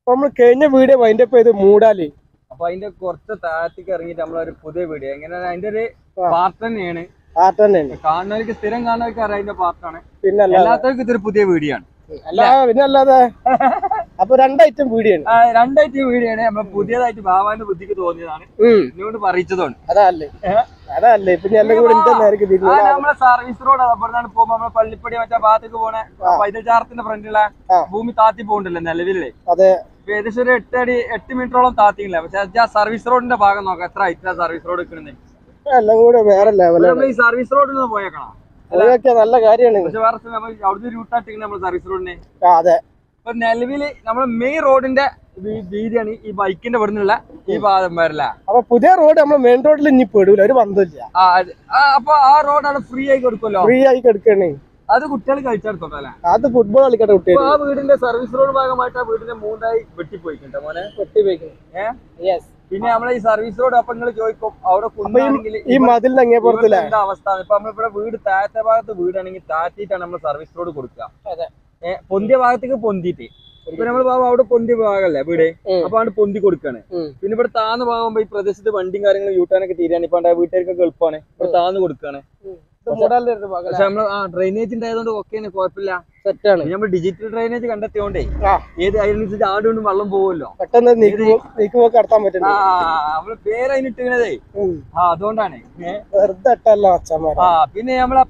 നമ്മള് കഴിഞ്ഞ വീഡിയോ അതിന്റെ ഇപ്പൊ ഇത് മൂടാലി. അപ്പൊ അതിന്റെ കുറച്ച് താഴത്തേക്ക് ഇറങ്ങിയിട്ട് നമ്മളൊരു പുതിയ വീഡിയോ എങ്ങനെ അതിന്റെ ഒരു പാർട്ട് തന്നെയാണ്. കാണുന്നവർക്ക് സ്ഥിരം കാണുന്നവർക്ക് അറിയാം അതിന്റെ പാർട്ടാണ്. പിന്നെ എല്ലാത്തവർക്കും ഇതൊരു പുതിയ വീഡിയോ ആണ്. പിന്നെ അല്ലാതെ അപ്പൊ രണ്ടൈറ്റം വീഡിയോ ആണ്. രണ്ടൈറ്റം വീഡിയോ ആണ്. നമ്മൾ പുതിയതായിട്ട് ബാബാന്റെ ബുദ്ധിക്ക് തോന്നിയതാണ്. ഇങ്ങോട്ട് പറയിച്ചതുകൊണ്ട് അതല്ലേ പിന്നെ എല്ലാം കൂടെ നമ്മളെ സർവീസ് റോഡ് അവിടുന്നാണ് പോകുമ്പോ നമ്മളെ പള്ളിപ്പടി മറ്റേ ഭാഗത്തേക്ക് പോണേ പൈതൽ ചാർത്തിന്റെ ഫ്രണ്ടിലെ ഭൂമി താത്തി പോകണ്ടല്ലോ നിലവിലേ. ഏകദേശം ഒരു 8 മീറ്ററോളം താത്തിയില്ല. പക്ഷെ സർവീസ് റോഡിന്റെ ഭാഗം നോക്കാം എത്ര ഹൈറ്റിലാ സർവീസ് റോഡ് നിൽക്കുന്നത്. എല്ലാം കൂടെ വേറെ ലെവലാണ്. ഈ സർവീസ് റോഡിൽ നിന്ന് പോയേക്കണം. നല്ല കാര്യമാണ്. പക്ഷെ വേറെ അവിടുത്തെ റൂട്ടാട്ടിങ്ങനെ നമ്മൾ സർവീസ് റോഡിനെ. അതെ. ഇപ്പൊ നിലവില് നമ്മളെ മെയിൻ റോഡിന്റെ വീതിയാണ് ഈ ബൈക്കിന്റെ ഇവിടെ നിന്നുള്ള ഈ ഭാഗം വരില്ല. അപ്പൊ പുതിയ റോഡ് നമ്മൾ മെയിൻ റോഡിൽ ഇനി പെടൂല, ഒരു ബന്ധമില്ല. അപ്പൊ ആ റോഡാണ് ഫ്രീ ആയി കൊടുക്കുമല്ലോ. ഫ്രീ ആയി കൊടുക്കണേ. അത് കുട്ടികൾ കളിച്ചെടുത്തോട്ടെ അല്ലെ. അത് ഫുട്ബോൾ കളിക്കട്ടെ കുട്ടികൾ. ആ വീടിന്റെ സർവീസ് റോഡ് ഭാഗമായിട്ട് ആ വീടിന്റെ 3 വെട്ടിപ്പോയിക്കണ്ട മോനെ. പിന്നെ നമ്മളെ ഈ സർവീസ് റോഡ് അപ്പൊ നിങ്ങൾ ചോദിക്കും അവിടെ കുന്നാണെങ്കിൽ ഈ മതിലിന്റെ അങ്ങേപ്പുറത്തില്ല എന്താ അവസ്ഥ. ഇപ്പൊ നമ്മളിവിടെ വീട് താഴത്തെ ഭാഗത്ത് വീടാണെങ്കിൽ താഴ്ത്തിയിട്ടാണ് നമ്മൾ സർവീസ് റോഡ് കൊടുക്കുക. പൊന്തിയ ഭാഗത്തേക്ക് പൊന്തിയിട്ട് ഇപ്പൊ നമ്മൾ അവിടെ പൊന്തിയ ഭാഗമല്ലേ വീട്, അപ്പൊ അവിടെ പൊന്തി കൊടുക്കാണ്. പിന്നെ ഇവിടെ താന്ന് ഭാഗം ഈ പ്രദേശത്ത് വണ്ടിയും കാര്യങ്ങളും യൂട്ടാനൊക്കെ തീരാണ്. ഇപ്പൊ വീട്ടുകാർക്കൊക്കെ എളുപ്പമാണ്. ഇവിടെ താന്ന് കൊടുക്കാണ്. പക്ഷെ നമ്മള് ഡ്രെയിനേജ് ഉണ്ടായതുകൊണ്ട് ഒക്കെ കുഴപ്പമില്ല, സെറ്റാണ്. നമ്മൾ ഡിജിറ്റൽ ഡ്രെയിനേജ് കണ്ടെത്തിയോണ്ടേ ഏത് അതിനനുസരിച്ച് ആടുകൊണ്ടും വെള്ളം പോകുമല്ലോ, പെട്ടെന്ന് നടത്താൻ പറ്റും. നമ്മള് പേര് അതിനിട്ടേ അതുകൊണ്ടാണ്. പിന്നെ നമ്മളെ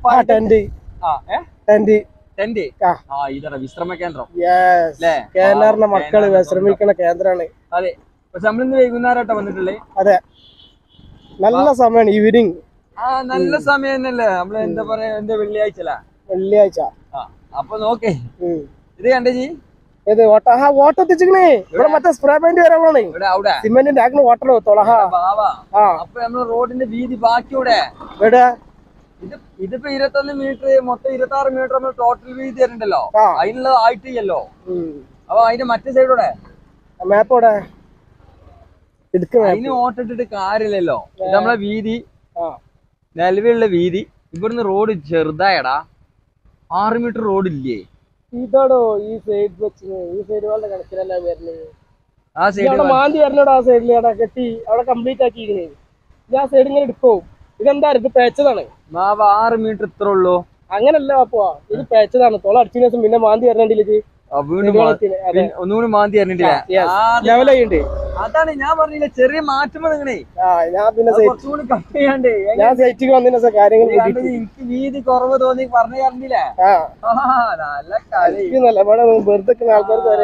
ഇതറ വിശ്രമ കേന്ദ്രം മക്കള് വിശ്രമിക്കുന്ന കേന്ദ്രമാണ്. അതെ. പക്ഷെ നമ്മളിന്ന് വൈകുന്നേരമായിട്ടാ വന്നിട്ടുള്ളേ. അതെ, നല്ല സമയമാണ് ഈവനിങ്. നല്ല സമയം തന്നെയല്ലേ. നമ്മള് എന്താ പറയാ എന്താ വെള്ളിയാഴ്ച. അപ്പൊ നോക്കേ ഇത് കണ്ടേ ജി, ഇത് ഓട്ടോ എത്തിച്ചിക്കണേ. ഇവിടെ മറ്റേ സ്പ്രേ പെയിന്റ് വരാനാണ് ഇവിടെ സിമെന്റിന്റെ ആക്കുന്ന ഓട്ടർ എത്തോളാം. അപ്പൊ നമ്മള് റോഡിന്റെ വീതി ബാക്കിയൂടെ ഇതിപ്പോ 21 മീറ്റർ മൊത്തം 26 മീറ്റർ നമ്മൾ ടോട്ടൽ വീതി തരുന്നുണ്ടല്ലോ. അതിനുള്ളത് ആയിട്ടില്ലല്ലോ. അപ്പൊ അതിന്റെ മറ്റേ സൈഡോടെ മാപ്പോടെ അതിന് ഓട്ടിട്ടിട്ട് കാര്യമില്ലല്ലോ. നമ്മളെ വീതി നിലവിലുള്ള വീതി ഇവിടുന്ന് റോഡ് ചെറുതായടാ. 6 മീറ്റർ റോഡ് ഇല്ലേ ഇതാടോ. ഈ സൈഡ് വെച്ച് ഈ സൈഡ് വളരെ കണക്കിലല്ല വരുന്നത്. ആ സൈഡ് മാന്തി വരണോടോ. ആ സൈഡിൽ കെട്ടി അവിടെ കംപ്ലീറ്റ് ആക്കിയിരിക്കണേ. ഞാൻ സൈഡ് ഇങ്ങനെ എടുക്കും. ഇതെന്താ ഇത് പേച്ചതാണ്. 6 മീറ്റർ ഇത്ര ഉള്ളൂ. അങ്ങനല്ല അപ്പൊ ഇത് പേച്ചതാണ്. തോള അടിച്ചതിന് ശേഷം പിന്നെ മാന്തി വരണ്ടില്ലേ ഒന്നുകൂടി മാന്തി വരണ്ടില്ല. ലെവലായിണ്ട്. അതാണ് ഞാൻ പറഞ്ഞില്ല ചെറിയ മാറ്റം നിങ്ങളെ. ഞാൻ പിന്നെ കുറച്ചുകൂടി കട്ട് ചെയ്യാണ്ട് ഞാൻ സൈറ്റിക്ക് വന്നതിന് കാര്യങ്ങൾ എനിക്ക് വീതി കുറവ് തോന്നി പറഞ്ഞു തരണ്ടില്ലേ. നല്ല കാര്യം. വെറുതെ ആൾക്കാർക്ക് ഒരേ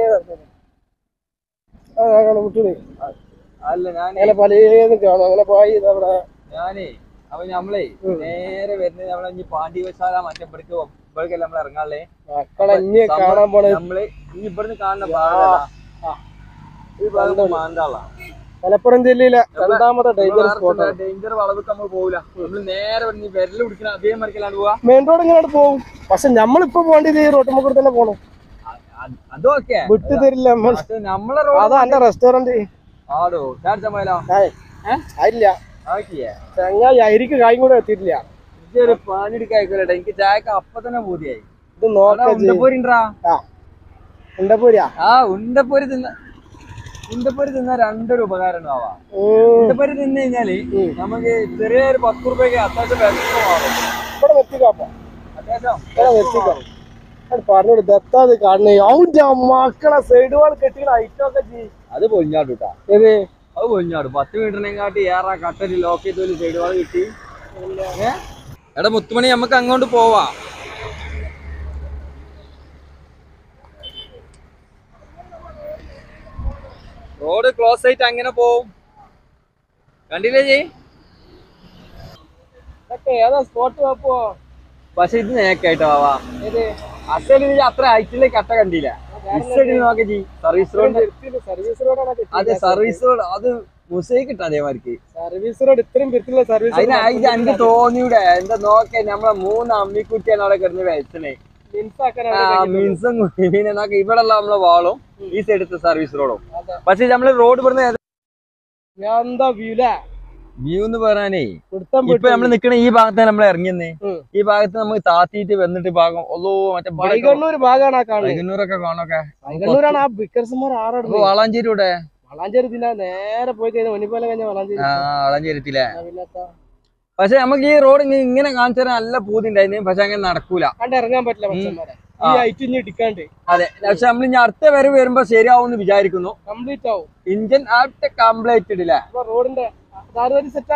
അല്ല ഞാൻ പലതും കാണും. അങ്ങനെ പോയി അവിടെ ഞാനേ അപ്പൊ നമ്മളെ നേരെ വരുന്നത് നമ്മളെ ഇനി പാണ്ഡ്യവശാല മറ്റേ ഇവിടേക്കല്ല നമ്മൾ ഇറങ്ങാല്ലേ. നമ്മള് ഇനി ഇവിടുന്ന് കാണുന്ന ഭാഗം ഈ ഭാഗത്ത് മാന്താള മലപ്പുറം ജില്ലയിലെ രണ്ടാമത്തെ ഡേഞ്ചർ വളവൊക്കെ നമ്മൾ പോവില്ല. നമ്മള് നേരെ വിരല് പിടിക്കുന്ന അതേ മറിക്കലാണ് പോവാ. മെയിൻ റോഡ് ഇങ്ങനെ പോകും. പക്ഷെ നമ്മളിപ്പോ പോകേണ്ടത് ഈ റോഡ് മുകളിൽ തന്നെ പോകണം. അതൊക്കെ വിട്ടു തരില്ല നമ്മളെ അതാ എന്റെ റെസ്റ്റോറന്റ്. ആടോ ചാടിച്ചമ്മയിലോ ഇല്ല ചങ്ങായി അരിക്ക് കായും കൂടെ എത്തിയിട്ടില്ല. ഇതൊരു പാനിടിക്കായിക്കോട്ടെ. എനിക്ക് ചായക്ക് അപ്പൊ തന്നെ പൂതിയായി. ഇത് ഉണ്ടപ്പോരി തിന്ന രണ്ടൊരു ഉപകാരം ഉണ്ടാവാം. ഉണ്ടപ്പോരി തിന്നു കഴിഞ്ഞാല് നമുക്ക് ചെറിയൊരു 10 രൂപയ്ക്ക് അത്യാവശ്യം പറഞ്ഞോട് ദത്താത് കാണണേ. മക്കളെ സൈഡ് വാൾ കെട്ടിയുടെ ഐറ്റമൊക്കെ ചെയ്യും. അത് പൊളിഞ്ഞാട്ടൂട്ടാ. അത് പൊളിഞ്ഞാടും. 10 മീറ്ററിനെക്കാട്ടി ഏറെ കട്ടല് ലോക്ക് ചെയ്ത് സൈഡ് വാൾ കിട്ടി. എടാ മുത്തുമണി നമുക്ക് അങ്ങോട്ട് പോവാ. റോഡ് ക്ലോസ് ആയിട്ട് അങ്ങനെ പോവും. കണ്ടില്ലേ ജി? ഏതാ സ്പോട്ട് അപ്പോ? പക്ഷെ ഇത് നേക്കായിട്ട് പോവാ. അസലിന് അത്ര ഹൈറ്റിലേക്ക് കട്ട കണ്ടില്ല. നോക്കി ജി സർവീസ് റോഡ്. അതെ സർവീസ് റോഡ് അത് മുസൈക്ക് ഇട്ട അതേമാതിരി സർവീസ് റോഡ് ഇത്രയും വൃത്തിയുള്ള സർവീസ്. അതിന് തോന്നിയൂടെ എന്താ നോക്കേ നമ്മളെ 3 അമ്മിക്കുറ്റിയാണ് അവിടെ കിടന്ന് വെച്ചണേ. മിൻസും പിന്നെ നോക്ക ഇവിടെ ഉള്ള നമ്മളെ വാളും ഈ സൈഡത്തെ സർവീസ് റോഡും. പക്ഷെ നമ്മള് റോഡ് ഇവിടുന്ന് എന്താ വ്യൂല വ്യൂ എന്ന് പറയാനേ ഇപ്പൊ നമ്മള് നിക്കണ ഈ ഭാഗത്താണ് നമ്മൾ ഇറങ്ങിയെന്ന്. ഈ ഭാഗത്ത് നമുക്ക് താത്തിയിട്ട് വന്നിട്ട് ഭാഗം മറ്റേ വൈകണ്ണൂരൊക്കെ കാണൊക്കെ വളാഞ്ചേരിയുടെ നേരെ പോയി കഴിഞ്ഞാൽ വളാഞ്ചേരിത്തില്ലേ. പക്ഷെ നമുക്ക് ഈ റോഡ് ഇങ്ങനെ കാണിച്ചു തരാൻ നല്ല പൂതി ഉണ്ടായിരുന്നു. പക്ഷെ അങ്ങനെ നടക്കൂല, ഇറങ്ങാൻ പറ്റില്ല. അതെ. പക്ഷെ നമ്മൾ ഇനി അടുത്ത വരെ വരുമ്പോ ശരിയാവും വിചാരിക്കുന്നു. കംപ്ലീറ്റ് ആവും. ഇന്ത്യൻ ആപ്റ്റ് കംപ്ലീറ്റ് ഇടില്ല. റോഡിന്റെ 6 വരി സെറ്റാ.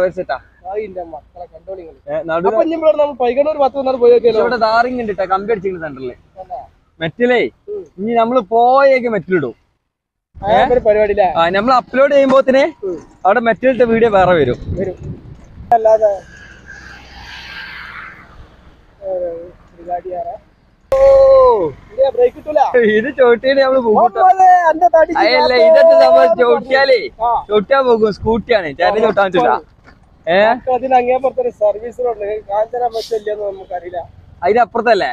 ഇവിടെ ടാറിങ് ഉണ്ട് കമ്പി അടിച്ചിട്ടുണ്ട് സെന്ററില്. മെറ്റലേ ഇനി നമ്മള് പോയേക്ക് മെറ്റലിടും. നമ്മൾ അപ്ലോഡ് ചെയ്യുമ്പോത്തിന് അവിടെ മെറ്റലിട്ട വീഡിയോ വേറെ വരും. അല്ലാതെ ഇത് ചോട്ടിയാലേ നമ്മള് അല്ല ഇതൊക്കെ നമ്മൾ ചോട്ടിയാ പോകും. സ്കൂട്ടിയാണ് ചേട്ടൻ ചോട്ടാൻ പറ്റില്ല. സർവീസ് റോഡ് നമുക്കറിയില്ല. അതിനപ്പുറത്തല്ലേ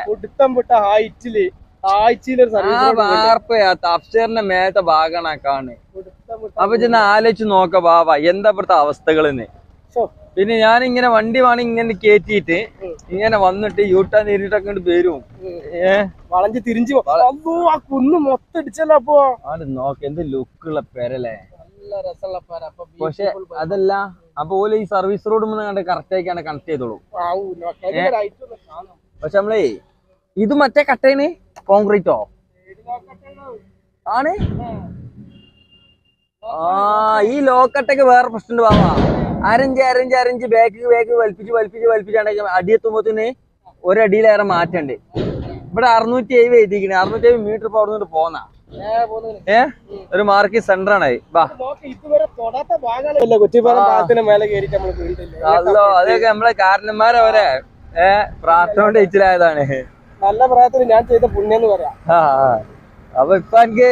അപ്സ്റ്റേറിന്റെ മേലത്തെ ഭാഗമാണ് കാണുന്നത്. അപ്പൊ ചെന്ന് ആലോചിച്ച് നോക്ക ബാബ എന്താ ഇപ്പഴത്തെ അവസ്ഥകളെന്ന്. പിന്നെ ഞാനിങ്ങനെ വണ്ടി വേണം ഇങ്ങനെ കേറ്റിയിട്ട് ഇങ്ങനെ വന്നിട്ട് യൂട്ടാൻ നേരിട്ടൊക്കെ വരും. വളഞ്ഞ് തിരിഞ്ഞു കുന്ന് മൊത്തം ഇടിച്ചല്ലോ. അപ്പൊ നോക്ക എന്ത് ലുക്കുള്ള പേരല്ലേ. പക്ഷെ അതല്ല അപ്പൊ ഓല് ഈ സർവീസ് റോഡ് കണ്ട് കറക്റ്റ് ആയിക്കാണ് കണക്ട് ചെയ്തോളൂ. പക്ഷെ നമ്മളേ ഇത് മറ്റേ കട്ടേന് കോൺക്രീറ്റോ ആണ്. ഈ ലോക്കട്ടൊക്കെ വേറെ പ്രശ്നമുണ്ട് ബാബാ. അരഞ്ച് ബാക്ക് വലിപ്പിച്ചാണ് അടിയെത്തുമ്പോത്തിന് ഒരടിയിലേറെ മാറ്റണ്ട്. ഇവിടെ 670 എഴുതിക്കണേ. 670 മീറ്റർ ഇപ്പൊ അവിടെ പോന്ന ഒരു മാർക്ക് സെന്റർ ആണ്. അതൊക്കെ നമ്മളെ കാരണന്മാരവരെ പ്രാർത്ഥന കൊണ്ട് ഇച്ചിലായതാണ്. നല്ല പ്രായത്തിൽ ഞാൻ ചെയ്ത പുണ്യം എന്ന് പറയാം. അപ്പൊ ഇപ്പൊ എനിക്ക്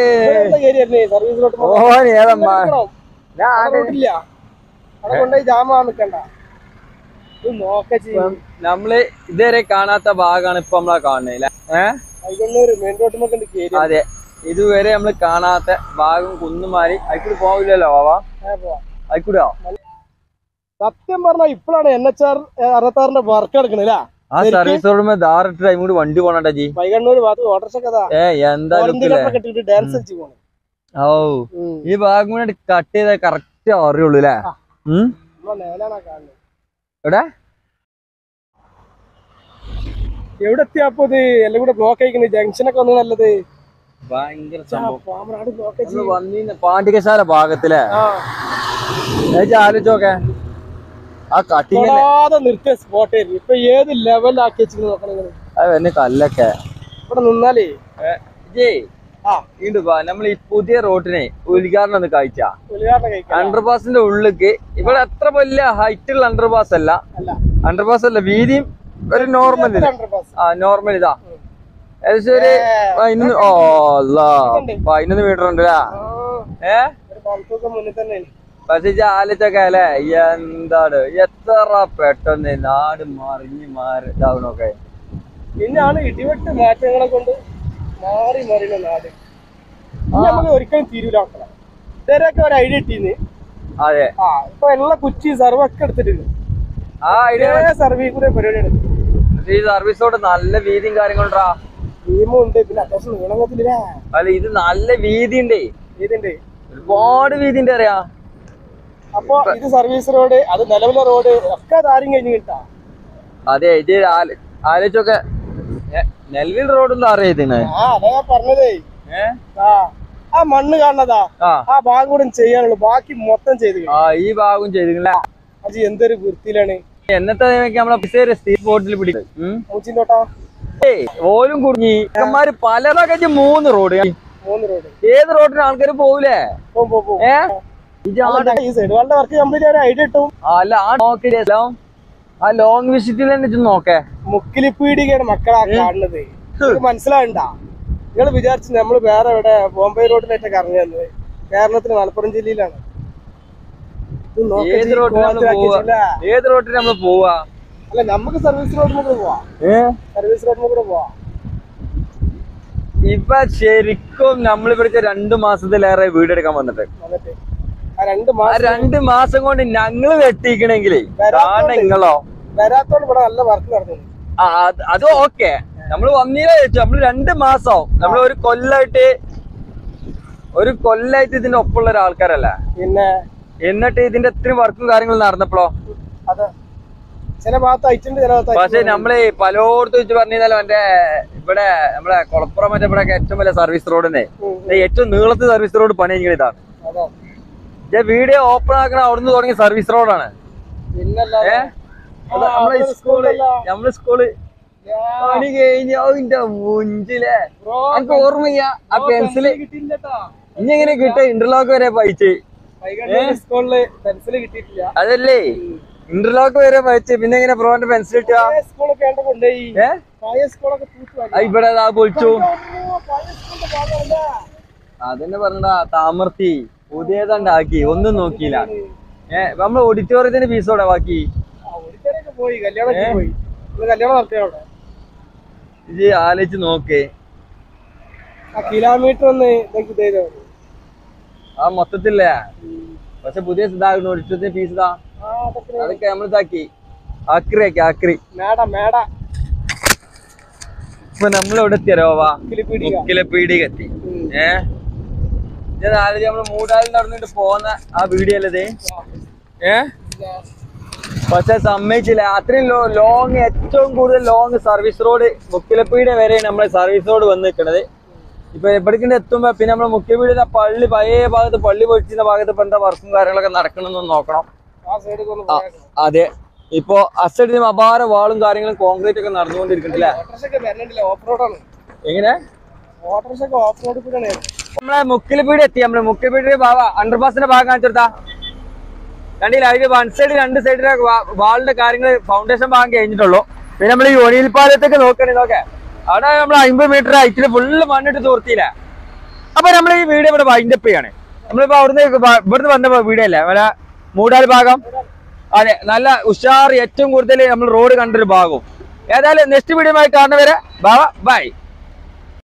നമ്മള് ഇതുവരെ കാണാത്ത ഭാഗമാണ് ഇപ്പൊ നമ്മളെ കാണുന്നത്. അതെ, ഇതുവരെ നമ്മള് കാണാത്ത ഭാഗം കുന്നുമാരി അയക്കൂടി പോവില്ലല്ലോ ബാബാ. അയക്കൂടാ സത്യം പറഞ്ഞാ ഇപ്പോഴാണ് NH 66 വർക്ക് എടുക്കണല്ലേ. ആ സർവീസ് റോഡ് ധാറിട്ട് ടൈം കൂടി വണ്ടി പോണ ജി. എന്താ ഓ ഈ ഭാഗം കൂടി കട്ട് ചെയ്താൽ കറക്റ്റ് അറിയുള്ളൂ അല്ലേ. എവിടെ എത്തിയപ്പോ എല്ലാം കൂടെ ബ്ലോക്ക് ആയിക്കണ്. ജംഗ്ഷനൊക്കെ വന്ന് നല്ലത് ഭയങ്കര പാണ്ഡികശാല ഭാഗത്തിലെ ആലോചിച്ചോക്കെ ആ കട്ടിങ് നിർത്തിയ സ്പോട്ട് ഇപ്പൊ ഏത് ലെവലാക്കി വെച്ചിട്ട് നോക്കണേ. കല്ലൊക്കെ ഇവിടെ നിന്നാലേ നമ്മൾ ഈ പുതിയ റോഡിനെ ഉദ്ഘാടനം ഒന്ന് കഴിച്ച അണ്ടർപാസിന്റെ ഉള്ളിക്ക് ഇവിടെ അത്ര വലിയ ഹൈറ്റുള്ള അണ്ടർപാസ് അല്ല. അണ്ടർപാസ് അല്ല, വീതിയും ഒരു നോർമൽ നോർമൽ ഇതാ ഏകദേശം ഒരു 11 മീറ്റർ ഉണ്ട്. പക്ഷെ ആലോചൊക്കെ അല്ലേ എന്താണ് എത്ര പെട്ടെന്ന് നാട് ഇതാവണൊക്കെ. പിന്നെയാണ് ഇടിവെട്ട് മാറ്റങ്ങളെ കൊണ്ട് മാറി മറിയുന്ന നാട്. നമുക്ക് ഒരിക്കലും തീരൂല. ഇതുവരെയൊക്കെ ഒരു ഐഡിയ ഇട്ടീന്ന്. അതെ, ഇപ്പൊ എല്ലാ കുച്ചി സർവൊക്കെ എടുത്തിട്ടുണ്ട്. ആ ഐഡിയ സർവീസ് കൂടെ പരിപാടിയാണ്. ഈ സർവീസോട് നല്ല വീതിയും കാര്യങ്ങളുണ്ടാ. ടീമുണ്ട്, പിന്നെ അത്യാവശ്യം നീളത്തില്ല. അല്ല ഇത് നല്ല വീതിയുണ്ട്, ഒരുപാട് വീതിന്റെ അറിയാ. അപ്പൊ ഇത് സർവീസ് റോഡ്, അത് നിലവിലെ റോഡ് ഒക്കെ താരം കഴിഞ്ഞ് കിട്ടാ. അതെ, ഇത് ആലോചിച്ചൊക്കെ നിലവിൽ റോഡൊന്നും അറിയത്തിന്. അതാ പറഞ്ഞതേ. ആ മണ്ണ് കാണുന്നതാ ആ ഭാഗം കൂടെ ചെയ്യാനുള്ളൂ, ബാക്കി മൊത്തം ചെയ്ത്. ഈ ഭാഗം ചെയ്തില്ല. അത് എന്തൊരു വൃത്തിയിലാണ്. എന്നത്തെ നമ്മളെ സ്ട്രീറ്റ് ബോർഡിൽ പിടിക്കും ഓലും കുടുങ്ങി പലതൊക്കെ 3 റോഡ്. ഏത് റോഡിന് ആൾക്കാർ പോവൂലേ? അല്ല ആ ലോങ് വിസിറ്റിൽ തന്നെ നോക്കേ. മുക്കിലിപ്പീടികയാണ് മക്കളാ കാണുന്നത്. മനസ്സിലാവണ്ട. നിങ്ങൾ വിചാരിച്ചു നമ്മള് വേറെ എവിടെ ബോംബെ റോഡിലായിട്ടൊക്കെ ഇറങ്ങി വന്നത്. കേരളത്തില് മലപ്പുറം ജില്ലയിലാണ്. ഏത് റോഡിന് നമ്മള് പോവാ? അല്ല, നമുക്ക് സർവീസ് റോഡിൽ കൂടെ പോവാ. സർവീസ് റോഡിൽ കൂടെ പോവാ. ഇപ്പൊ ശരിക്കും നമ്മളിവിടുത്തെ 2 മാസത്തിലേറെ വീടെടുക്കാൻ വന്നിട്ട് 2 മാസം കൊണ്ട് ഞങ്ങള് വെട്ടിക്കണെങ്കിലേ നിങ്ങളോ വരാത്തോണ്ട് ഇവിടെ നല്ല വർക്ക് നടന്നു. അത് ഓക്കെ, നമ്മള് വന്നീലേ ചോദിച്ചു. നമ്മള് 2 മാസമാവും. നമ്മള് ഒരു കൊല്ലായിട്ട് ഇതിന്റെ ഒപ്പമുള്ള ഒരാൾക്കാരല്ല. പിന്നെ എന്നിട്ട് ഇതിന്റെ എത്രയും വർക്കും കാര്യങ്ങളും നടന്നപ്പോഴോ ചില ഭാഗത്ത് അയച്ചിട്ടുണ്ട്, ചില ഭാഗത്ത്. പക്ഷെ നമ്മള് പലയിടത്തും വെച്ച് പറഞ്ഞാലും എന്റെ ഇവിടെ നമ്മളെ കൊളപ്പുറം മറ്റേ ഇവിടെ ഏറ്റവും വലിയ സർവീസ് റോഡിനെ ഏറ്റവും നീളത്തെ സർവീസ് റോഡ് പണി കഴിഞ്ഞ ഇതാണ്. വീഡിയോ ഓപ്പൺ ആക്കണ അവിടുന്ന് തുടങ്ങിയ സർവീസ് റോഡാണ്. നമ്മള് സ്കൂള് പണി കഴിഞ്ഞ മുഞ്ചിലെ എനിക്ക് ഓർമ്മയ്യ ആ പെൻസില് ഇനി എങ്ങനെ കിട്ട ഇന്റർലോക്ക് വരെ പയിച്ച്. അതല്ലേ ഇന്റർലോക്ക് വരെ പയിച്ച് പിന്നെ എങ്ങനെ പ്രോന്റെ പെൻസിൽ കിട്ടുക? ഇവിടെ പൊളിച്ചു. അതന്നെ പറഞ്ഞടാ, താമർത്തി പുതിയതുണ്ടാക്കി ഒന്നും നോക്കിയില്ല. നമ്മള് ഓഡിറ്റോറിയത്തിന്റെ ഫീസോടെ ബാക്കി ഇത് ആലോചിച്ച് നോക്ക്. കിലോമീറ്റർ ആ മൊത്തത്തില്ലേ. പക്ഷെ പുതിയ ഇതാകുന്നു ഓഡിറ്റോറിയത്തിന്റെ ഫീസ് ഇതാ. അതൊക്കെ നമ്മൾ ഇതാക്കി ആക്രി ഇപ്പൊ നമ്മളെവിടെ എത്തിയരോവാ പീടികെത്തി. ഞാൻ ആലോചിച്ച് നമ്മള് മൂടാലിൽ നടന്നിട്ട് പോന്ന ആ വീഡിയോ അല്ലത്. പക്ഷെ സമ്മതിച്ചില്ല. അത്രയും ലോങ്, ഏറ്റവും കൂടുതൽ ലോങ് സർവീസ് റോഡ് മുക്കിലപ്പീടിക വരെയാണ് നമ്മളെ സർവീസ് റോഡ് വന്ന് നിൽക്കുന്നത്. ഇപ്പൊ എവിടേക്കിണ്ട് എത്തുമ്പോ പിന്നെ നമ്മള് മുക്കിലപ്പീടിക പള്ളി പഴയ ഭാഗത്ത് പള്ളി പൊളിച്ചിരുന്ന ഭാഗത്ത് ഇപ്പൊ എന്താ വർക്കും കാര്യങ്ങളൊക്കെ നടക്കണമെന്ന് നോക്കണം. അതെ, ഇപ്പൊ അസൈഡിന് അപാര വാളും കാര്യങ്ങളും കോൺക്രീറ്റ് ഒക്കെ നടന്നുകൊണ്ടിരിക്കണ്ടില്ലേ. എങ്ങനെ നമ്മളെ മുക്കിലപ്പീടി എത്തി. നമ്മള് മുക്കിലപ്പീടി അണ്ടർപാസിന്റെ ഭാഗം കാണിച്ചെടുത്താ കണ്ടില്ല. അതിന് 1 സൈഡ് 2 സൈഡിലെ വാളിന്റെ കാര്യങ്ങൾ ഫൗണ്ടേഷൻ ഭാഗം കഴിഞ്ഞിട്ടുള്ളൂ. പിന്നെ നമ്മൾ ഈ ഒനിയിൽ പാലത്തേക്ക് നോക്കണേ നോക്കെ അവിടെ നമ്മൾ 50 മീറ്റർ ഹൈറ്റില് ഫുള്ള് മണ്ണിട്ട് തോർത്തിയില്ല. അപ്പൊ നമ്മൾ ഈ വീഡിയോ ഇവിടെ വൈൻഡപ്പ് ചെയ്യാണ്. നമ്മളിപ്പോ ഇവിടുന്ന് വന്ന വീഡിയോ അല്ലേ നമ്മളെ മൂടാൽ ഭാഗം. അതെ, നല്ല ഉഷാർ ഏറ്റവും കൂടുതൽ നമ്മൾ റോഡ് കണ്ടൊരു ഭാഗവും. ഏതായാലും നെക്സ്റ്റ് വീഡിയോ ആയി കാണുന്നവരെ ബൈ.